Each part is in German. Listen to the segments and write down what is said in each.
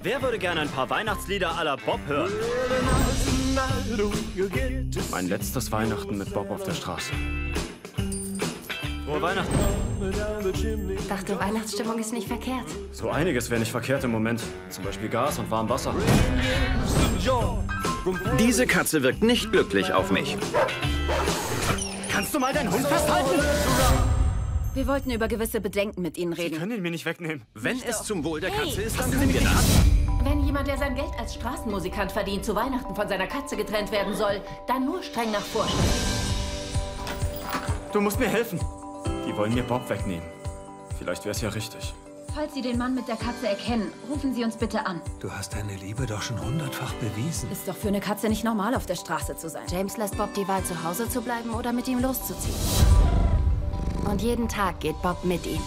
Wer würde gerne ein paar Weihnachtslieder à la Bob hören? Mein letztes Weihnachten mit Bob auf der Straße. Frohe Weihnachten. Dachte, Weihnachtsstimmung ist nicht verkehrt. So einiges wäre nicht verkehrt im Moment. Zum Beispiel Gas und warm Wasser. Diese Katze wirkt nicht glücklich auf mich. Kannst du mal deinen Hund festhalten? Wir wollten über gewisse Bedenken mit Ihnen Sie reden. können ihn mir nicht wegnehmen. Wenn es zum Wohl der Hey, Katze ist, was dann sind tun wir wir das. Wenn jemand, der sein Geld als Straßenmusikant verdient, zu Weihnachten von seiner Katze getrennt werden soll, dann nur streng nach Vorschrift. Du musst mir helfen. Die wollen mir Bob wegnehmen. Vielleicht wäre es ja richtig. Falls Sie den Mann mit der Katze erkennen, rufen Sie uns bitte an. Du hast deine Liebe doch schon 100-fach bewiesen. Ist doch für eine Katze nicht normal, auf der Straße zu sein. James lässt Bob die Wahl, zu Hause zu bleiben oder mit ihm loszuziehen. Und jeden Tag geht Bob mit ihm.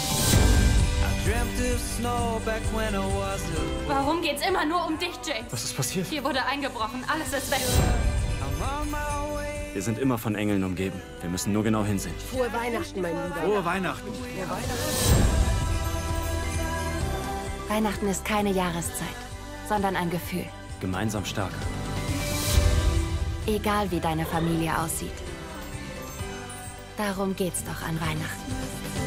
Warum geht's immer nur um dich, James? Was ist passiert? Hier wurde eingebrochen, alles ist weg. Wir sind immer von Engeln umgeben. Wir müssen nur genau hinsehen. Frohe Weihnachten, mein Lieber. Frohe Weihnachten. Weihnachten ist keine Jahreszeit, sondern ein Gefühl. Gemeinsam stark. Egal wie deine Familie aussieht. Darum geht's doch an Weihnachten.